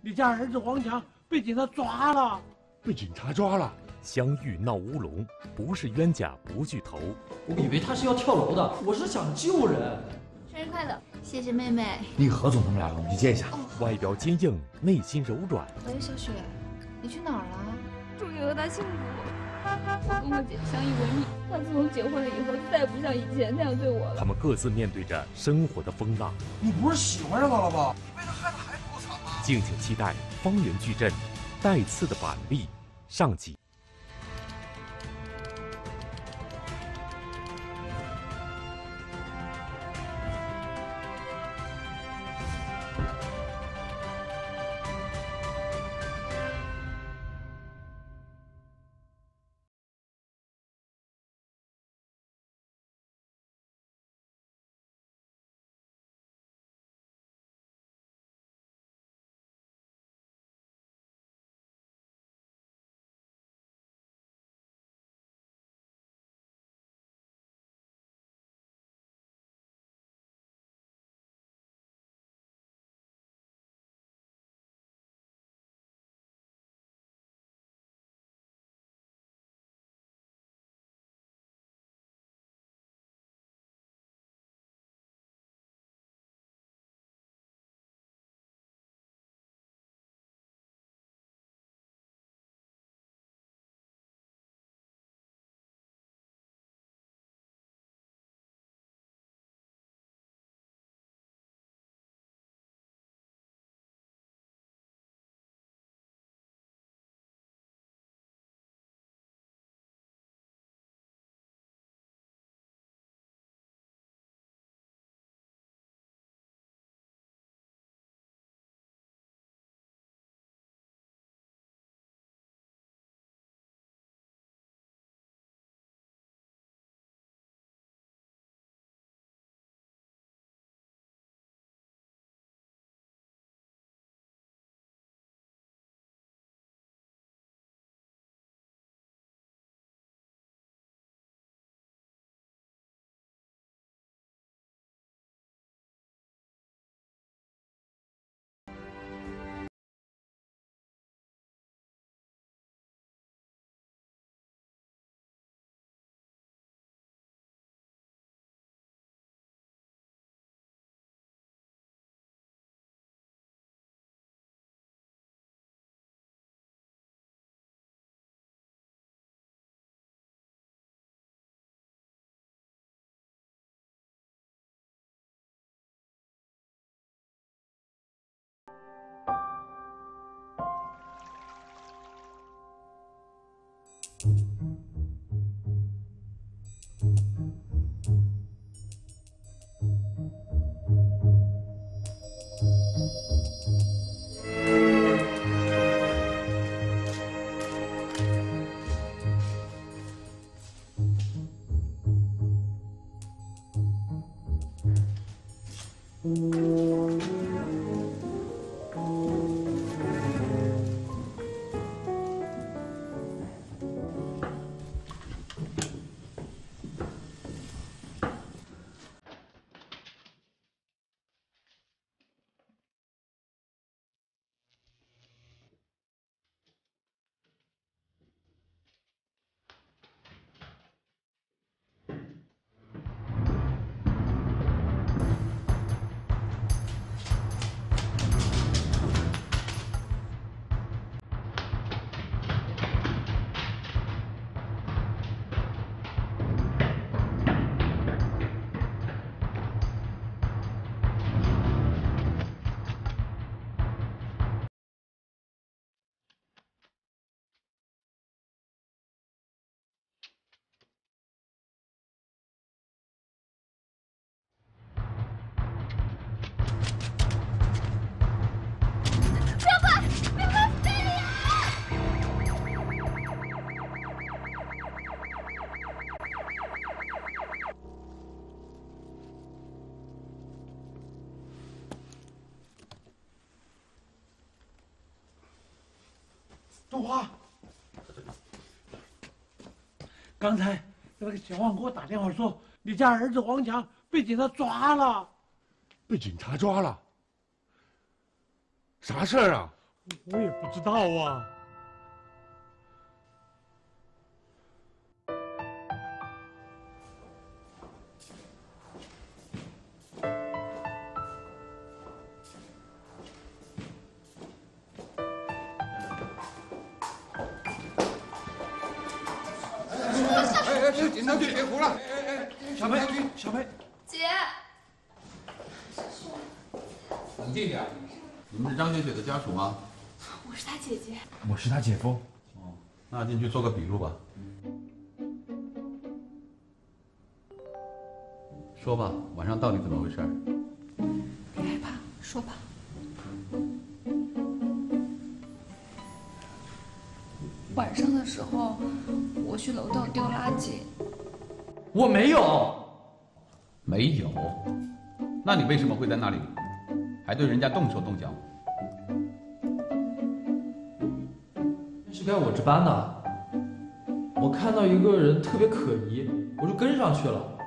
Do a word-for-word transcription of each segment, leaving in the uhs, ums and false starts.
你家儿子王强被警察抓了， 被警察抓了。 相遇闹乌龙，不是冤家不聚头。 我以为他是要跳楼的，我是想救人。 生日快乐，谢谢妹妹。 那个何总他们俩了，我们去接一下。 哦， 外表坚硬，内心柔软。 喂，小雪，你去哪儿了？ 祝你和他幸福。我跟我姐相依为命，他自从结婚了以后，再也不像以前那样对我了。 他们各自面对着生活的风浪。 你不是喜欢上他了吧？你为了孩子还不够惨吗？ 敬请期待《方圆矩阵》带刺的板栗上集。 冬花，刚才那个小王给我打电话说，你家儿子王强被警察抓了。 被警察抓了？啥事儿啊？ 我也不知道啊。 哎哎，警察局别胡了！哎哎哎， 小梅，小梅， 姐， 冷静点。你们是张雪雪的家属吗？ 我是她姐姐。 我是他姐夫。 哦，那进去做个笔录吧。说吧，晚上到底怎么回事？ 别害怕，说吧。 晚上的时候，我去楼道丢垃圾。 我没有。 没有。那你为什么会在那里？还对人家动手动脚？ 是该我值班的。我看到一个人特别可疑，我就跟上去了。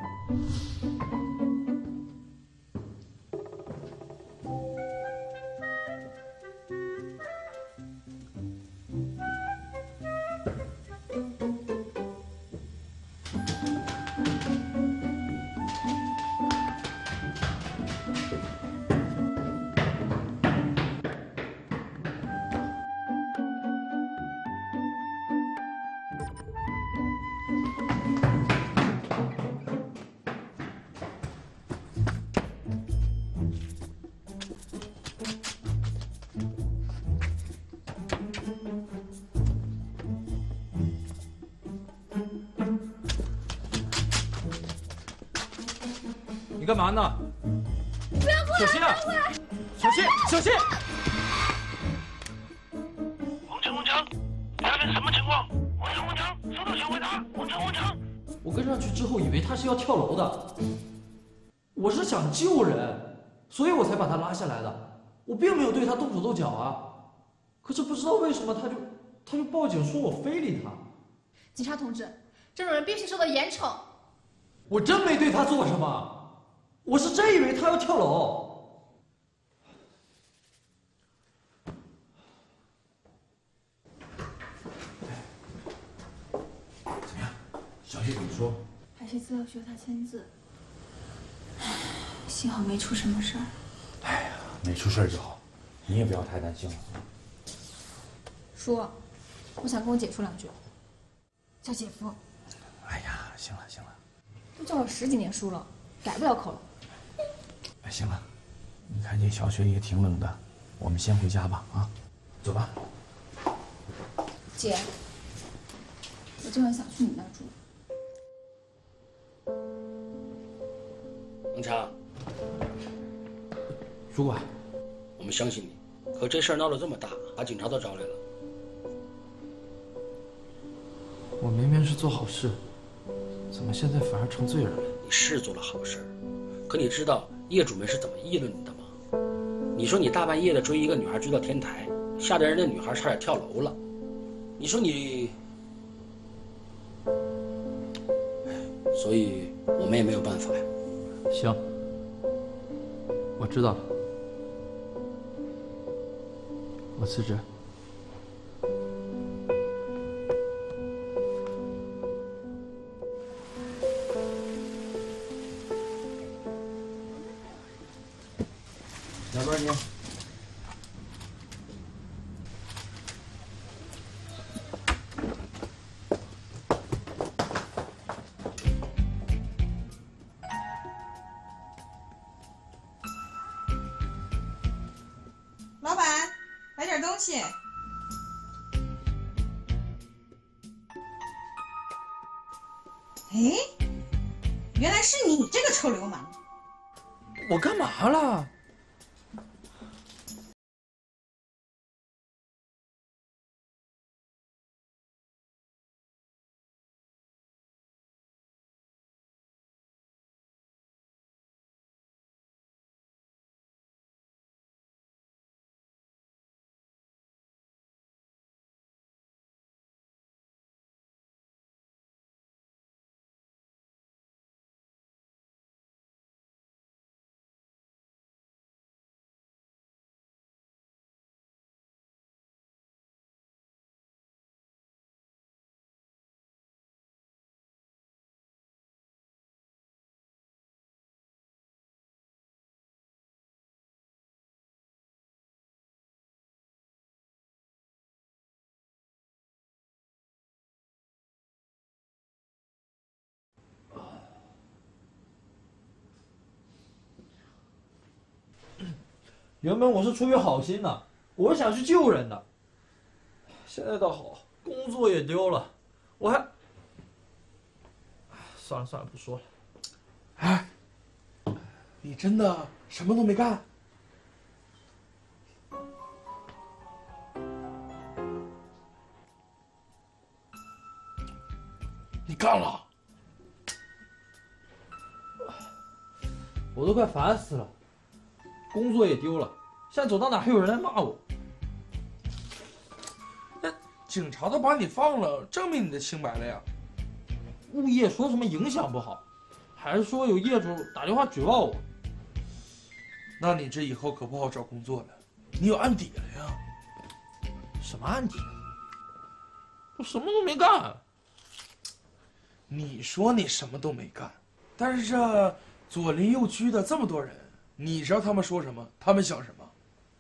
你干嘛呢？不要过来！小心啊！小心！小心！ 王强，王强，那边什么情况？王强，王强，收到，请回答。王强，王强。 我跟上去之后，以为他是要跳楼的。我是想救人，所以我才把他拉下来的。我并没有对他动手动脚啊。可是不知道为什么，他就他就报警说我非礼他。 警察同志，这种人必须受到严惩。 我真没对他做什么，我是真以为他要跳楼。 怎么样？小谢怎么说？ 还是资料需要他签字。幸好没出什么事儿。 哎呀，没出事就好，你也不要太担心了。 叔，我想跟我姐说两句。叫姐夫。 哎呀，行了行了， 都叫我十几年叔了，改不了口了。 哎行了，你看这小雪也挺冷的，我们先回家吧啊，走吧。 姐，我今晚想去你那住。 王强， 主管， 我们相信你，可这事儿闹得这么大，把警察都找来了。 我明明是做好事，怎么现在反而成罪人了？ 你是做了好事，可你知道业主们是怎么议论你的吗？你说你大半夜的追一个女孩追到天台，吓得人家女孩差点跳楼了。你说你，所以我们也没有办法呀。 行，我知道了，我辞职。 两边你。 老板，来点东西。哎，原来是你这个臭流氓！ 我干嘛了？ 原本我是出于好心的，我是想去救人的。现在倒好，工作也丢了，我还……算了算了，不说了。 哎，你真的什么都没干？你干了？ 我都快烦死了，工作也丢了，现在走到哪还有人来骂我。 那警察都把你放了，证明你的清白了呀。 物业说什么影响不好，还是说有业主打电话举报我。 那你这以后可不好找工作了，你有案底了呀。 什么案底？我什么都没干。 你说你什么都没干，但是这左邻右居的这么多人，你知道他们说什么，他们想什么？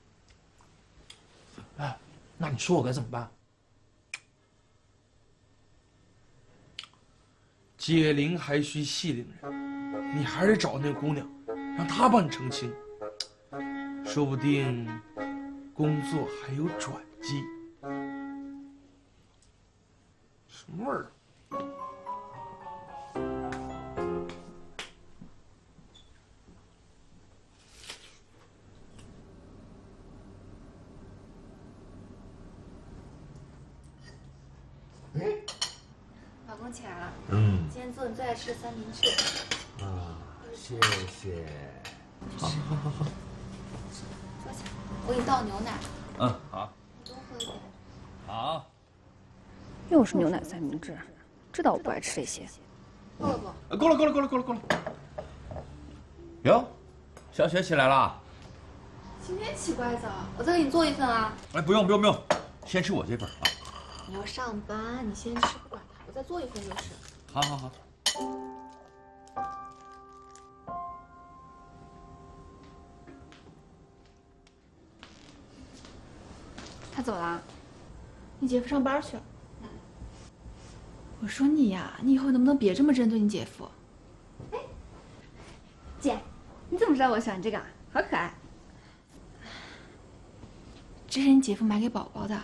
哎，那你说我该怎么办？ 解铃还须系铃人，你还是找那姑娘，让她帮你澄清，说不定工作还有转机。什么味儿？ 老公起来了。 嗯。 今天做你最爱吃的三明治。 啊，谢谢。 好，好，好，好。 坐下，我给你倒牛奶。 嗯，好。 多喝一点。 好。 又是牛奶三明治，知道我不爱吃这些。 不不不， 够了，够了，够了，够了，够了。哟，小雪起来了。 今天起怪早，我再给你做一份啊。 哎，不用，不用，不用，先吃我这份啊。 你要上班，你先吃，不管它，我再做一份就是。 好好好。 他走了，你姐夫上班去了。我说你呀，你以后能不能别这么针对你姐夫？哎， 姐，你怎么知道我喜欢这个？好可爱。 这是你姐夫买给宝宝的。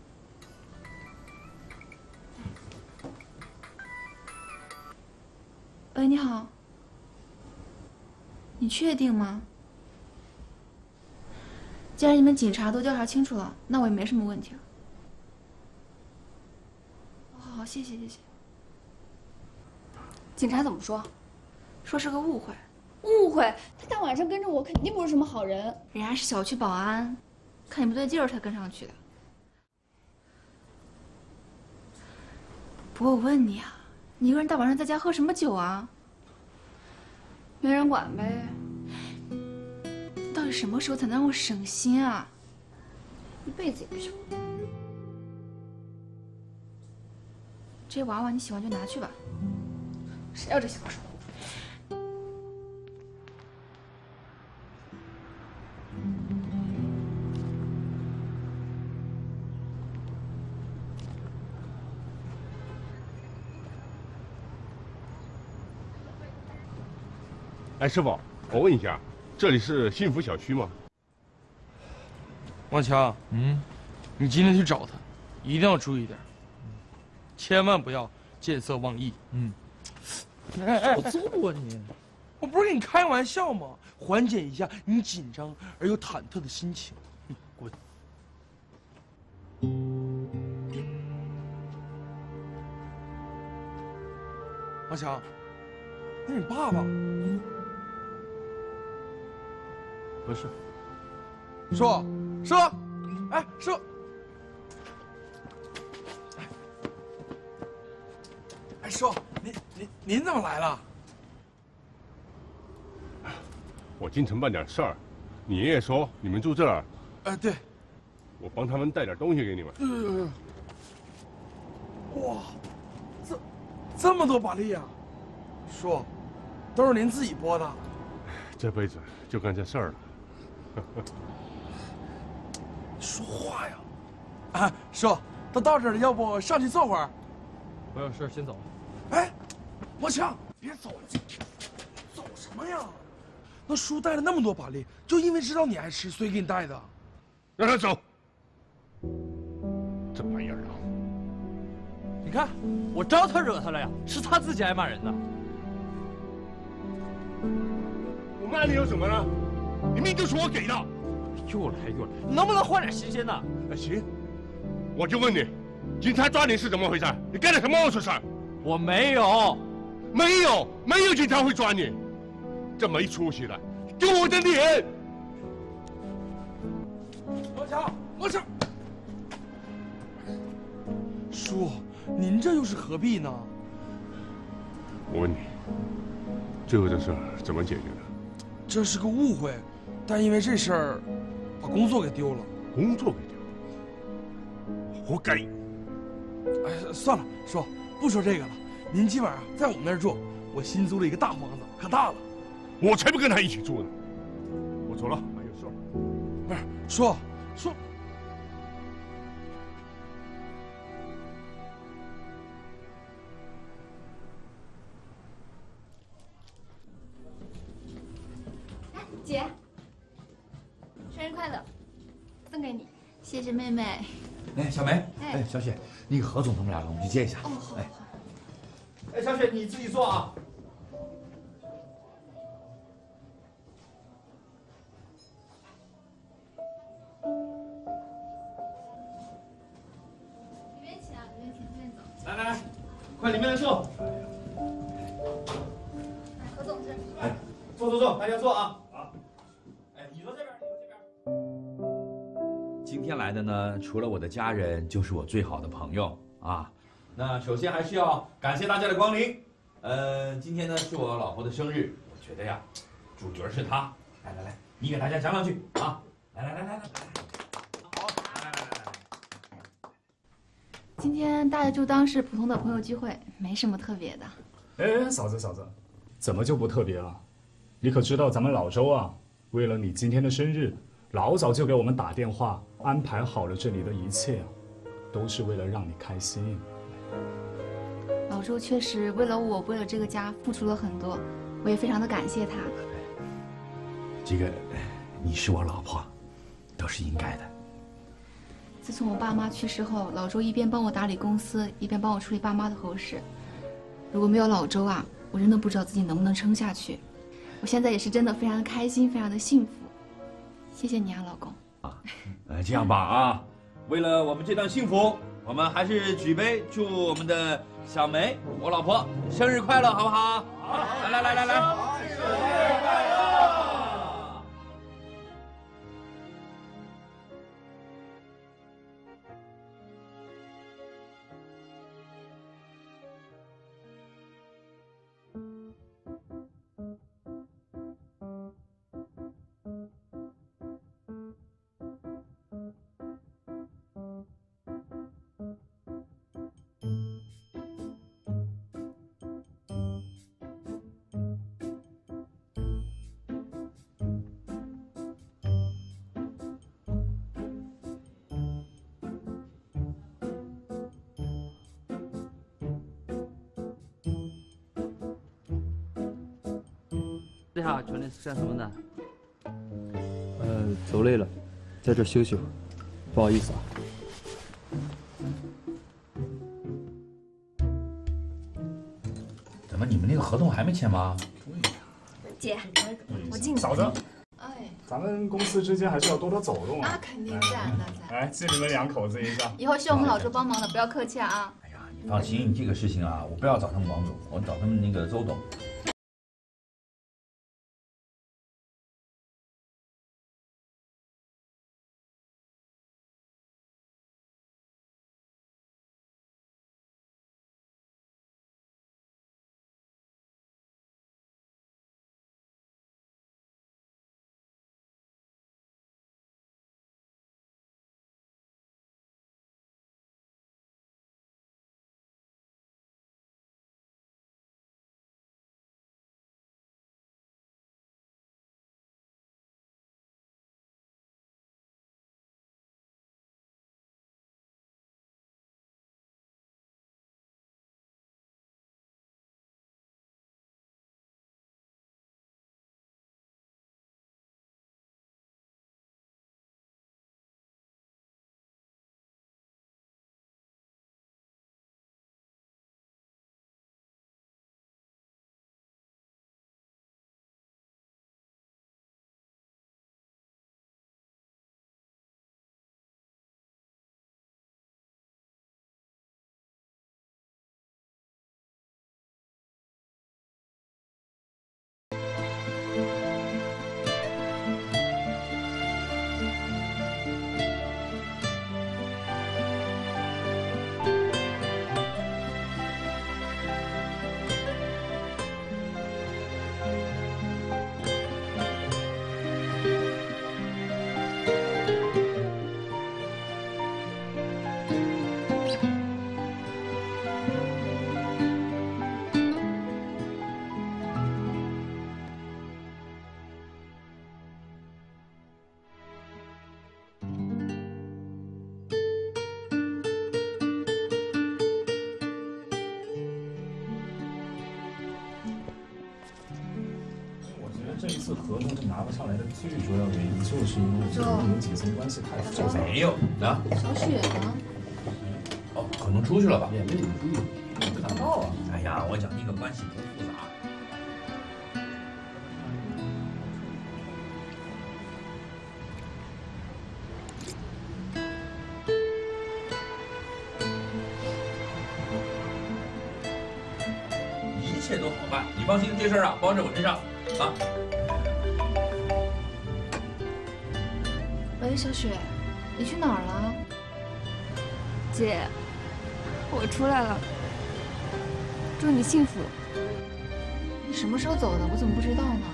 喂，你好。你确定吗？既然你们警察都调查清楚了，那我也没什么问题了。好好，谢谢谢谢。 警察怎么说？ 说是个误会。 误会？他大晚上跟着我，肯定不是什么好人。 人家是小区保安，看你不对劲儿才跟上去的。不过我问你啊，你一个人大晚上在家喝什么酒啊？ 没人管呗。 到底什么时候才能让我省心啊？ 一辈子也不行。 这些娃娃你喜欢就拿去吧。 谁要这小手？ 哎，师傅，我问一下，这里是幸福小区吗？ 王强， 嗯， 你今天去找他，一定要注意点，千万不要见色忘义。 嗯。 哎哎， 我揍啊你！ 我不是跟你开玩笑吗？缓解一下你紧张而又忐忑的心情。你滚！王强，那是你爸爸。 不是。 叔，叔，哎，叔。哎，叔，您您您怎么来了？ 我进城办点事儿，你爷爷说你们住这儿。 哎，对。 我帮他们带点东西给你们。 嗯。哇，这这么多把利啊！叔，都是您自己拨的。 这辈子就干这事儿了。 说话呀！啊，叔，都到这儿了，要不上去坐会儿？ 我有事先走了。 哎，王强，别走了，走什么呀？ 那叔带了那么多板栗，就因为知道你爱吃，所以给你带的。 让他走。这玩意儿啊！ 你看，我招他惹他了呀，是他自己爱骂人的。 我骂你有什么呢？你命就是我给的。 又来又来，能不能换点新鲜的？ 哎，行，我就问你，警察抓你是怎么回事？你干了什么龌龊事？ 我没有， 没有，没有警察会抓你。这没出息的，丢我的脸！ 王强，王强，叔，您这又是何必呢？ 我问你，最后这事儿怎么解决的？ 这是个误会，但因为这事儿，把工作给丢了。 工作给丢了，活该！ 哎，算了，叔，不说这个了。您今晚啊在我们那儿住，我新租了一个大房子，可大了。 我才不跟他一起住呢。我走了，还有事儿。 不是，叔，叔。 姐，生日快乐，送给你，谢谢妹妹。 哎，小梅，哎，小雪，那个何总他们俩了，我们去接一下。 哦，好， 哎，哎，小雪你自己坐啊。 里面请啊，里面请，这边走。 来来来，快里面来坐。 来，何总这。 哎，坐坐坐，大家坐啊。好。哎，你坐这边，你坐这边。今天来的呢，除了我的家人，就是我最好的朋友啊。那首先还是要感谢大家的光临。呃，今天呢是我老婆的生日，我觉得呀，主角是她。来来来，你给大家讲两句啊！来来来来来来。好，来来来来来。 今天大家就当是普通的朋友聚会，没什么特别的。 哎，嫂子嫂子，怎么就不特别了？你可知道咱们老周啊，为了你今天的生日，老早就给我们打电话安排好了这里的一切啊，都是为了让你开心。 老周确实为了我，为了这个家付出了很多，我也非常的感谢他。 这个，你是我老婆，都是应该的。 自从我爸妈去世后，老周一边帮我打理公司，一边帮我处理爸妈的后事。如果没有老周啊，我真的不知道自己能不能撑下去。我现在也是真的非常的开心，非常的幸福。谢谢你啊，老公。 啊，呃，这样吧啊，为了我们这段幸福，我们还是举杯祝我们的小梅，我老婆生日快乐，好不好？好，来来来来来，生日快乐！ 这下全力是干什么呢？呃，走累了，在这休息会儿，不好意思啊。 怎么你们那个合同还没签吗？ 姐，我敬你。 嫂子， 哎， 咱们公司之间还是要多多走动啊。 那肯定在，那在。 来，敬你们两口子一下。 以后需要我们老周帮忙的，不要客气啊。 哎呀，你放心，这个事情啊，我不要找他们王总，我找他们那个周董。 次合同都拿不下来的最主要原因，就是因为你们几层关系太复杂。 没有呢。 小雪呢？ 哦，可能出去了吧？ 也没有注意，没看到啊。 哎呀，我讲那个关系不复杂。一切都好办，你放心，这事儿啊包在我身上啊。 喂，小雪，你去哪儿了？ 姐，我出来了，祝你幸福。 你什么时候走的？我怎么不知道呢？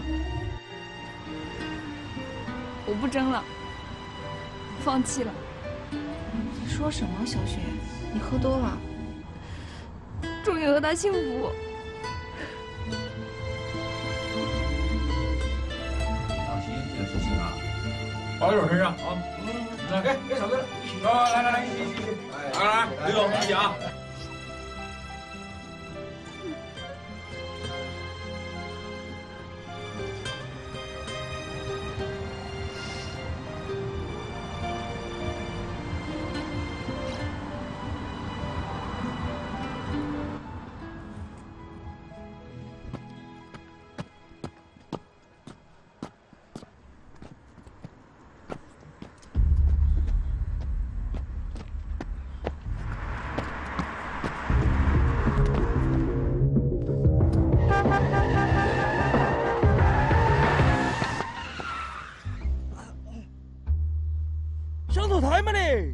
我不争了，放弃了。 你说什么，小雪？你喝多了？ 祝你和他幸福。 放心，这个事情啊，包在我身上啊。嗯，来，给给嫂子，一起。来来来，一起一起。来来来，刘总一起啊。 上头台嘛你！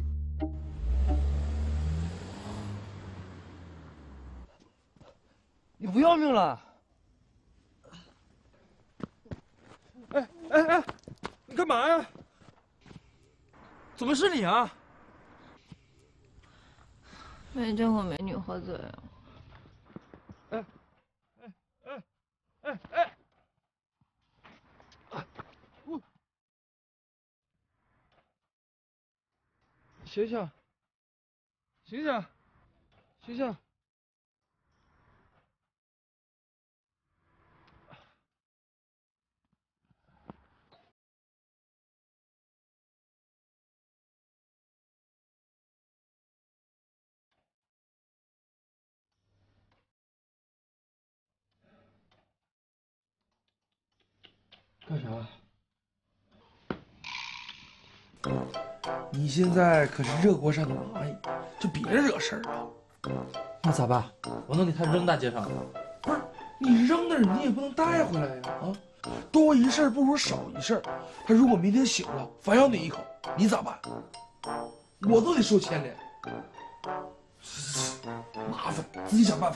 你不要命了？哎哎哎，你干嘛呀？怎么是你啊？ 没见过美女喝醉啊。 哎哎哎哎哎！我醒醒！醒醒！醒醒！干啥？你现在可是热锅上的蚂蚁，就别惹事儿啊！ 那咋办？我能给他扔大街上了？ 不是，你扔那儿你也不能带回来呀！啊，多一事不如少一事。他如果明天醒了反咬你一口，你咋办？我都得受牵连。麻烦，自己想办法。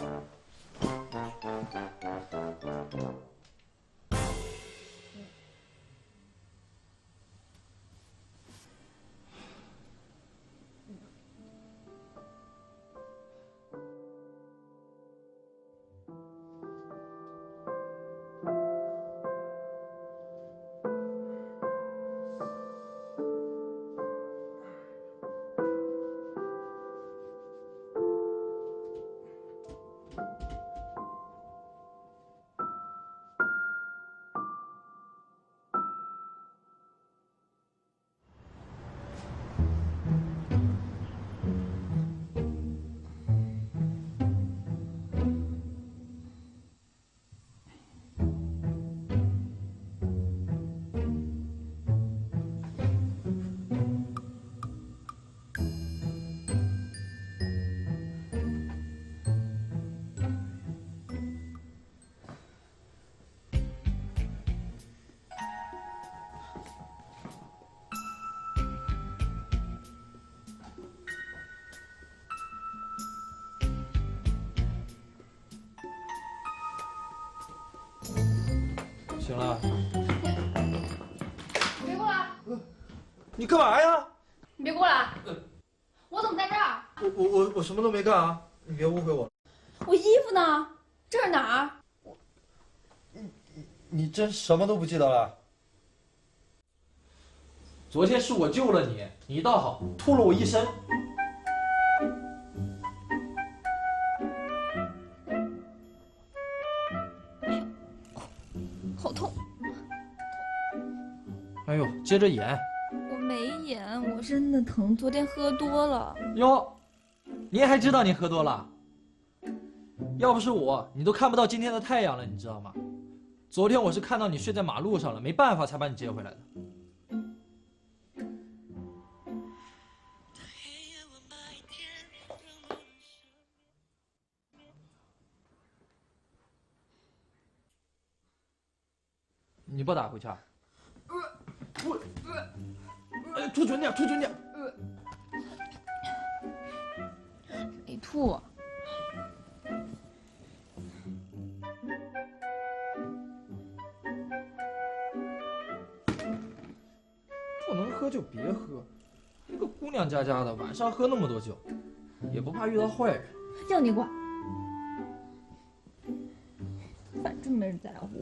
醒了。 你别过来！ 你干嘛呀？ 你别过来！我怎么在这儿？ 我我我我什么都没干啊！你别误会我。 我衣服呢？这是哪儿？ 你真什么都不记得了？昨天是我救了你，你倒好，吐了我一身。 好痛！ 呦，接着演。 我没演，我真的疼，昨天喝多了。 哟，您还知道您喝多了？要不是我，你都看不到今天的太阳了，你知道吗？昨天我是看到你睡在马路上了，没办法才把你接回来的。你不打回去啊？我，哎，吐准点，吐准点。 没吐。 不能喝就别喝，一个姑娘家家的，晚上喝那么多酒，也不怕遇到坏人。 要你管，反正没人在乎。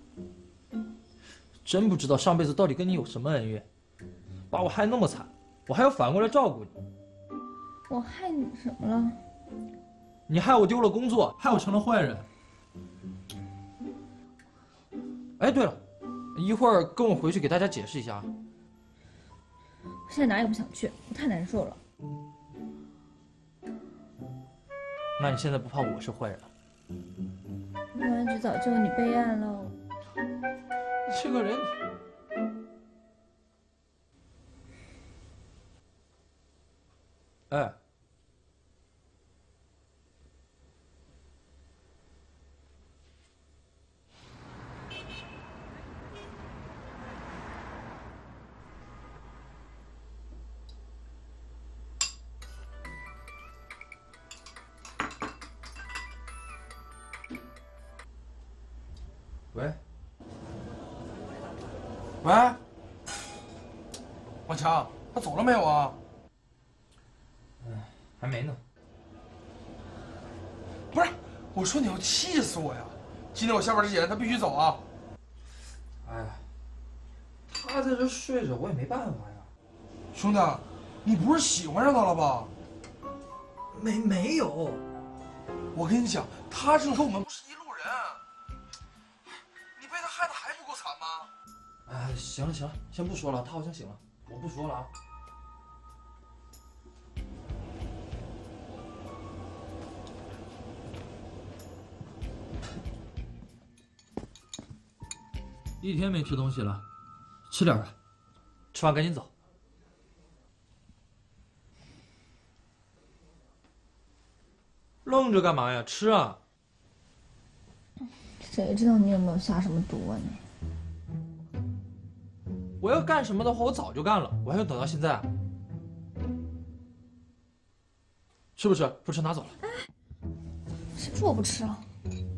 真不知道上辈子到底跟你有什么恩怨，把我害那么惨，我还要反过来照顾你。 我害你什么了？ 你害我丢了工作，害我成了坏人。哎，对了，一会儿跟我回去给大家解释一下。 我现在哪也不想去，我太难受了。 那你现在不怕我是坏人了？ 公安局早就你备案了。 这个人，哎，喂。 喂，王强，他走了没有啊？ 哎，还没呢。 不是，我说你要气死我呀！今天我下班之前他必须走啊！ 哎呀，他在这睡着，我也没办法呀。 兄弟，你不是喜欢上他了吧？ 没没有。 我跟你讲，他这和我们不是一路人。你被他害得还不够惨吗？ 哎，行了行了，先不说了，他好像醒了，我不说了啊。一天没吃东西了，吃点吧，吃完赶紧走。愣着干嘛呀？吃啊！ 谁知道你有没有下什么毒啊你？ 我要干什么的话，我早就干了，我还要等到现在啊？吃不吃？不吃拿走了。 哎，谁说我不吃了？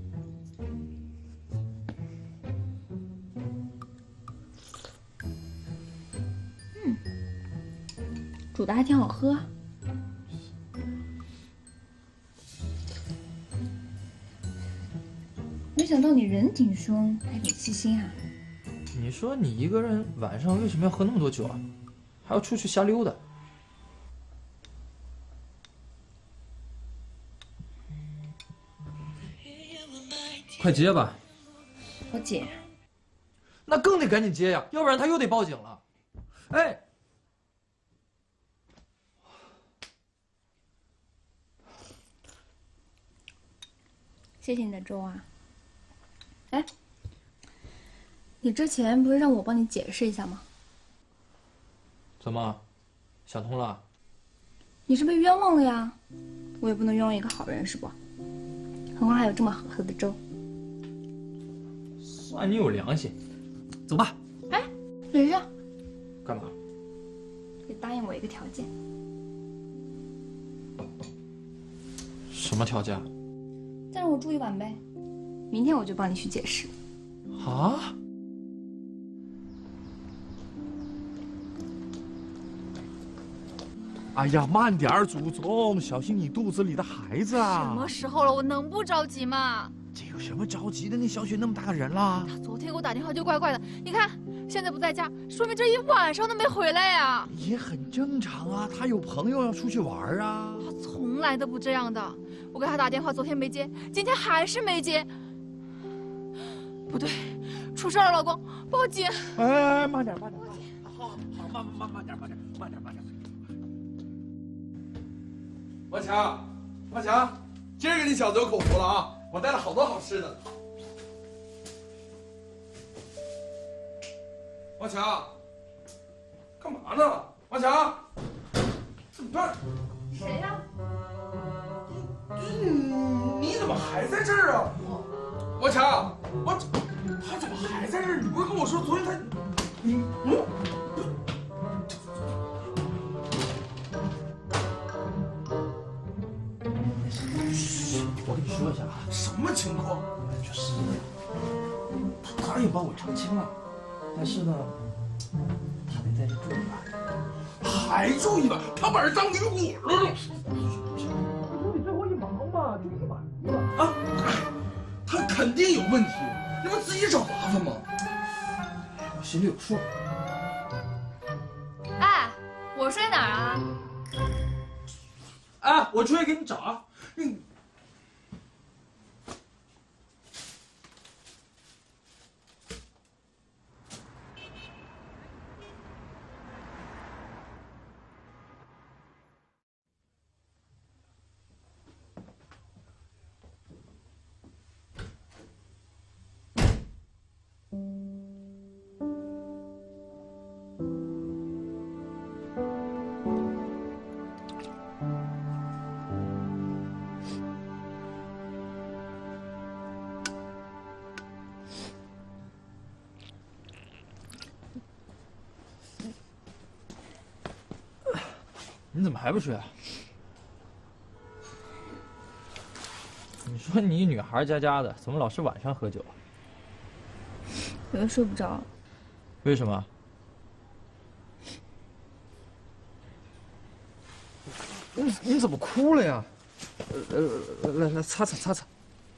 嗯，煮的还挺好喝。没想到你人挺凶，还挺细心啊。 你说你一个人晚上为什么要喝那么多酒啊？还要出去瞎溜达？快接吧！ 我接。 那更得赶紧接呀，要不然他又得报警了。哎， 谢谢你的粥啊。哎。你之前不是让我帮你解释一下吗？ 怎么，想通了？ 你是被冤枉了呀，我也不能冤枉一个好人是不？何况还有这么好喝的粥。 算你有良心，走吧。 哎，等一下。 干嘛？ 得答应我一个条件。 什么条件？ 再让我住一晚呗，明天我就帮你去解释。 啊？ 哎呀，慢点儿，祖宗，小心你肚子里的孩子啊！ 什么时候了？我能不着急吗？ 这有什么着急的？你小雪那么大个人了。 他昨天给我打电话就怪怪的，你看现在不在家，说明这一晚上都没回来呀。 也很正常啊，他有朋友要出去玩啊。 他从来都不这样的。我给他打电话，昨天没接，今天还是没接。不对，出事了，老公，报警！ 哎，慢点，慢点。 好，好，慢慢慢点，慢点，慢点，慢点。王强，王强，今儿给你小子有口福了啊！我带了好多好吃的。王强，干嘛呢？王强，怎么办？ 谁呀？ 你你怎么还在这儿啊？王强，我他怎么还在这儿？你不是跟我说昨天他，你嗯。 我跟你说一下啊， 什么情况？ 就是他答应帮我澄清了，但是呢，他得在这住一晚。 还住一晚？他把人当女鬼了都。 我说你最后一忙嘛，就一晚一晚啊！他肯定有问题，你不自己找麻烦吗？ 我心里有数。 哎，我睡哪儿啊？ 哎，我出去给你找啊。 你。 你怎么还不睡啊？你说你女孩家家的，怎么老是晚上喝酒啊？ 有的睡不着。 为什么？你你怎么哭了呀？呃，来来擦擦擦擦。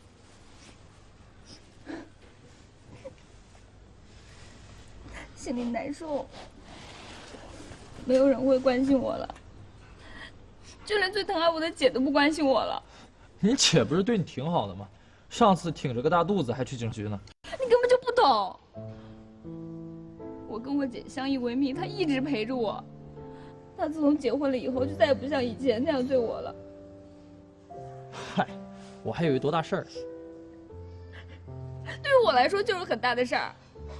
心里难受，没有人会关心我了。就连最疼爱我的姐都不关心我了。 你姐不是对你挺好的吗？上次挺着个大肚子还去警局呢。 你根本就不懂。我跟我姐相依为命，她一直陪着我。她自从结婚了以后，就再也不像以前那样对我了。 嗨，我还以为多大事儿。 对于我来说，就是很大的事儿。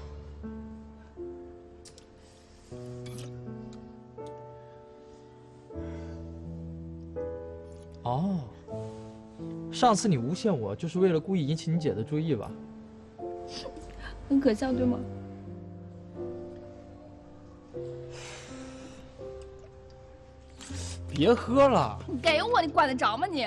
哦，上次你诬陷我，就是为了故意引起你姐的注意吧？ 很可笑，对吗？ 别喝了！ 你给我，你管得着吗你？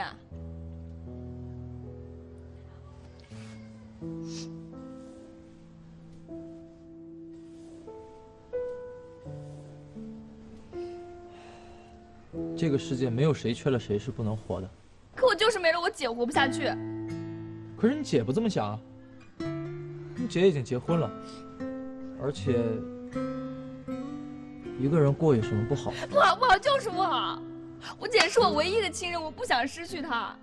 这个世界没有谁缺了谁是不能活的。 可我就是没了我姐活不下去。 可是你姐不这么想啊，你姐已经结婚了，而且一个人过有什么不好？ 不好不好就是不好，我姐是我唯一的亲人，我不想失去她。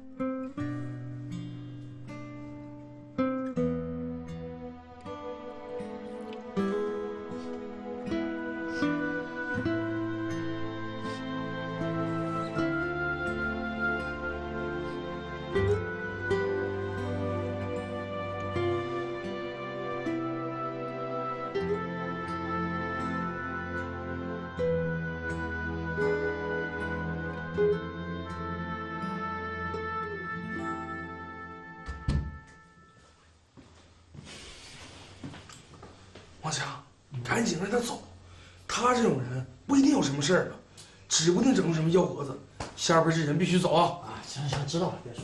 王强，赶紧让他走，他这种人不一定有什么事儿呢，指不定整出什么幺蛾子。下边这人必须走啊！ 啊，行行，知道了，别说。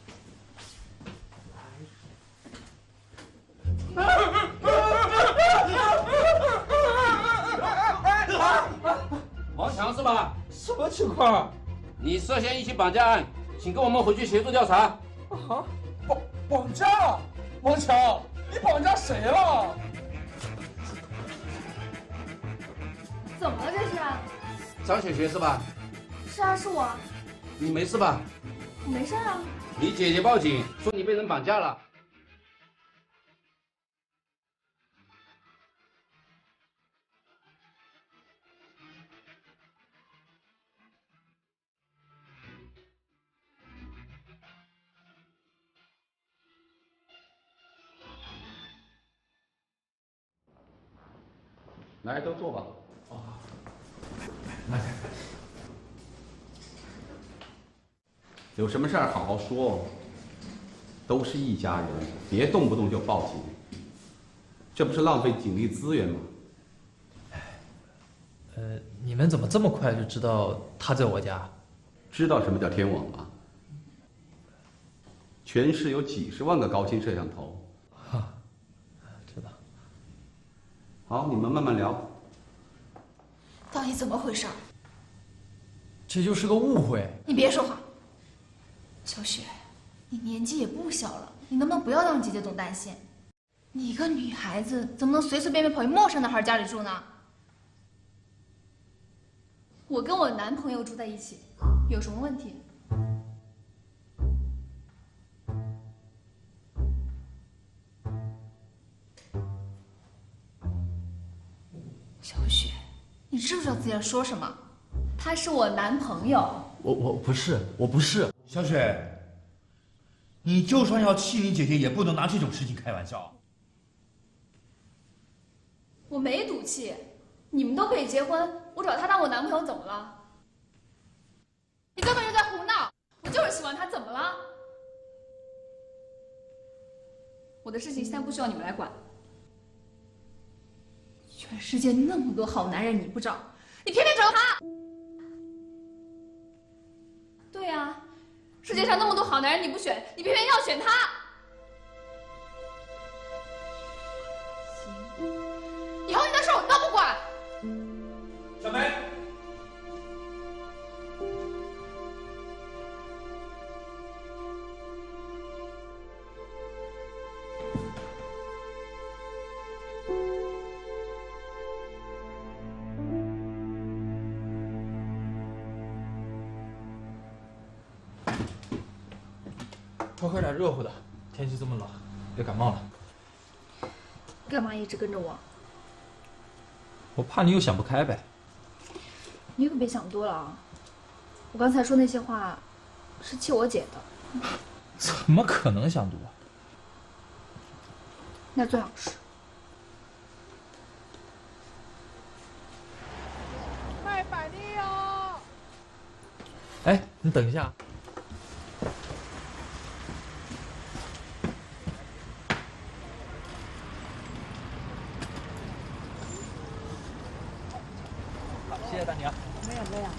王强是吧？ 什么情况？ 你涉嫌一起绑架案，请跟我们回去协助调查。 啊，绑绑架？王强，你绑架谁了？ 怎么了这是？ 张雪雪是吧？ 是啊，是我。 你没事吧？ 我没事啊。 你姐姐报警说你被人绑架了。 来，都坐吧。哦，来，有什么事儿好好说，都是一家人，别动不动就报警，这不是浪费警力资源吗？ 呃，你们怎么这么快就知道他在我家？ 知道什么叫天网吗？全市有几十万个高清摄像头。 哈，知道。 好，你们慢慢聊。 到底怎么回事？ 这就是个误会。 你别说话。小雪，你年纪也不小了，你能不能不要让姐姐总担心？你一个女孩子怎么能随随便便跑去陌生男孩家里住呢？我跟我男朋友住在一起，有什么问题？小雪，你知不知道自己在说什么？他是我男朋友。 我我不是，我不是。 小雪，你就算要气你姐姐，也不能拿这种事情开玩笑。 我没赌气，你们都可以结婚，我找他当我男朋友怎么了？你根本就在胡闹！我就是喜欢他，怎么了？我的事情现在不需要你们来管。全世界那么多好男人，你不找，你偏偏找他。对呀，世界上那么多好男人你不选，你偏偏要选他。行，以后你的事我都不管。 小梅。 多喝点热乎的，天气这么冷，别感冒了。 干嘛一直跟着我？ 我怕你又想不开呗。 你可别想多了啊！我刚才说那些话，是气我姐的。 怎么可能想多？ 那最好是。 卖板栗哦！ 哎，你等一下。谢谢大娘。 没有没有。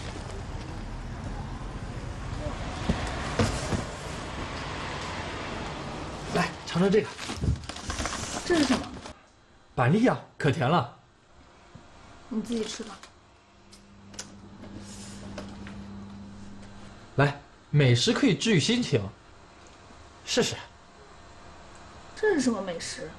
来，尝尝这个。 这是什么？ 板栗啊，可甜了。 你自己吃吧。 来，美食可以治愈心情，试试。 这是什么美食？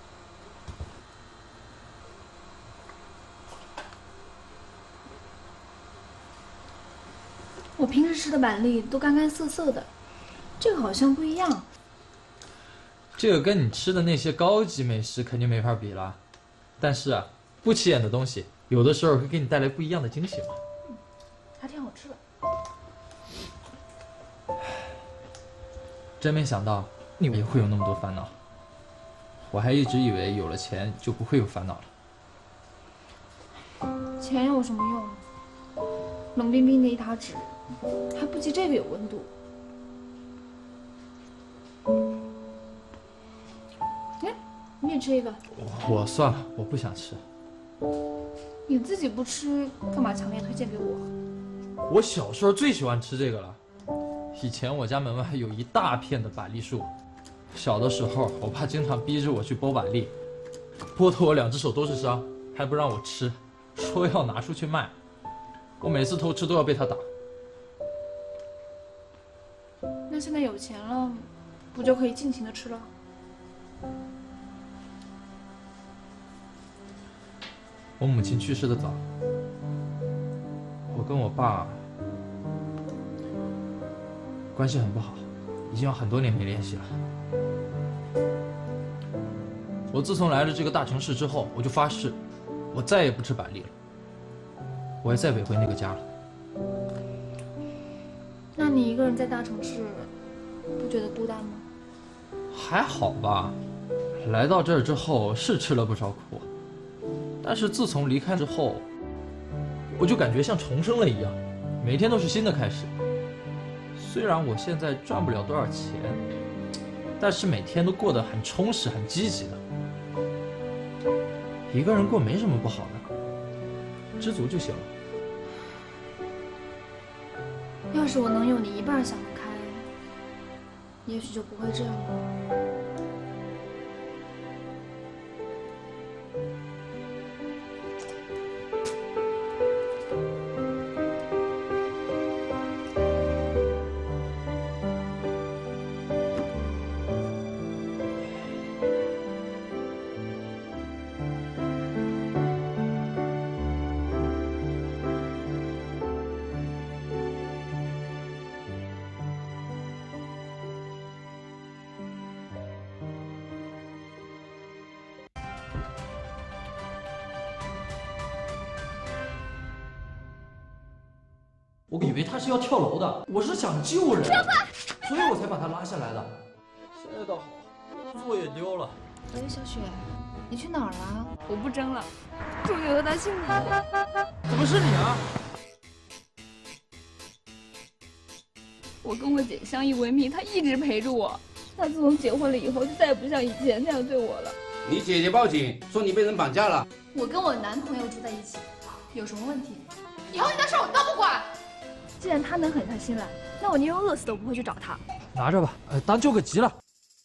我平时吃的板栗都干干涩涩的，这个好像不一样。 这个跟你吃的那些高级美食肯定没法比了，但是啊，不起眼的东西，有的时候会给你带来不一样的惊喜嘛。 还挺好吃的。 真没想到你也会有那么多烦恼，我还一直以为有了钱就不会有烦恼了。 钱有什么用？冷冰冰的一沓纸，还不及这个有温度。哎，你也吃一个。 我算了，我不想吃。 你自己不吃，干嘛强烈推荐给我？ 我小时候最喜欢吃这个了。以前我家门外有一大片的板栗树，小的时候我爸经常逼着我去剥板栗，剥得我两只手都是伤，还不让我吃，说要拿出去卖。我每次偷吃都要被他打。 那现在有钱了，不就可以尽情的吃了？ 我母亲去世的早，我跟我爸关系很不好，已经有很多年没联系了。我自从来了这个大城市之后，我就发誓，我再也不吃板栗了，我也再不回那个家了。 那你一个人在大城市，不觉得孤单吗？ 还好吧，来到这儿之后是吃了不少苦， 但是自从离开之后，我就感觉像重生了一样，每天都是新的开始。虽然我现在赚不了多少钱，但是每天都过得很充实、很积极的。一个人过没什么不好的，知足就行了。 要是我能有你一半想得开，也许就不会这样了。 我以为他是要跳楼的，我是想救人，所以我才把他拉下来的。现在倒好，工作也丢了。 喂，小雪，你去哪儿了？ 我不争了，终于和他幸福了。 怎么是你啊？ 我跟我姐相依为命，她一直陪着我。她自从结婚了以后，就再也不像以前那样对我了。 你姐姐报警说你被人绑架了。 我跟我男朋友住在一起，有什么问题？以后你的事我都不管。 既然他能狠下心来，那我宁愿饿死都不会去找他。 拿着吧，呃，当救个急了。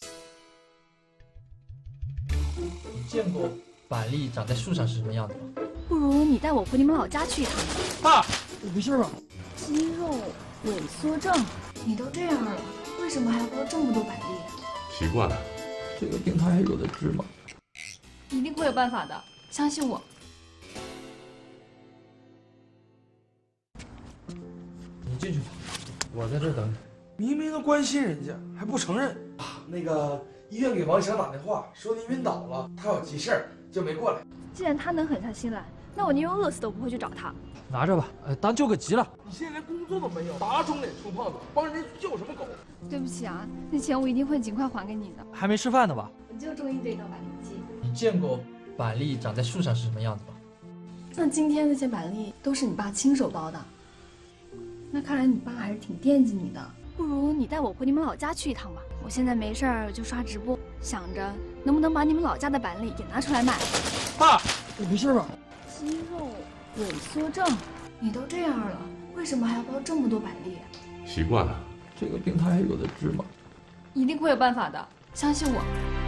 你见过板栗长在树上是什么样子吗？ 不如你带我回你们老家去一趟。 爸，你没事吧？ 肌肉萎缩症， 你都这样了，为什么还要包这么多板栗？ 习惯了。 这个病他还有的治吗？ 一定会有办法的，相信我。 你进去吧，我在这等你。 明明都关心人家，还不承认啊！那个医院给王强打电话说您晕倒了，他有急事儿就没过来。 既然他能狠下心来，那我宁愿饿死都不会去找他。 拿着吧，呃，当救个急了。 你现在连工作都没有，打肿脸充胖子，帮人家救什么狗？ 对不起啊，那钱我一定会尽快还给你的。 还没吃饭呢吧？ 我就中意这道板栗鸡。 你见过板栗长在树上是什么样子吗？ 那今天那些板栗都是你爸亲手包的，那看来你爸还是挺惦记你的。 不如你带我回你们老家去一趟吧。我现在没事儿就刷直播，想着能不能把你们老家的板栗也拿出来卖。 爸，你没事吧？ 肌肉萎缩症， 你都这样了，为什么还要包这么多板栗？ 习惯了。 这个病他还有的治吗？ 一定会有办法的，相信我。